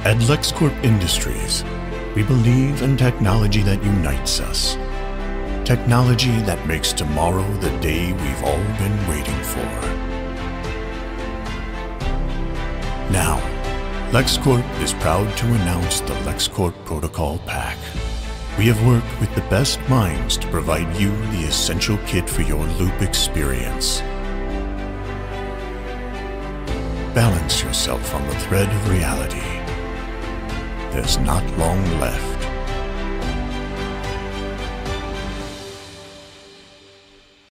At LexCorp Industries, we believe in technology that unites us. Technology that makes tomorrow the day we've all been waiting for. Now, LexCorp is proud to announce the LexCorp Protocol Pack. We have worked with the best minds to provide you the essential kit for your loop experience. Balance yourself on the thread of reality. There's not long left.